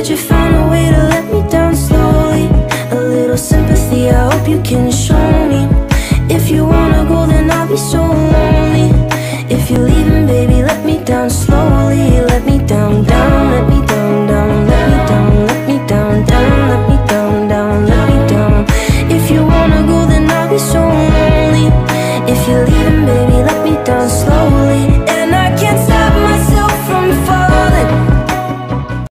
Could you find a way to let me down slowly? A little sympathy, I hope you can show me. If you wanna go, then I'll be so lonely. If you're leaving, baby, let me down slowly. Let me down, down, let me down, down, let me down, let me down, down, let me down, down, let me down. If you wanna go, then I'll be so lonely. If you're leaving, baby, let me down slowly.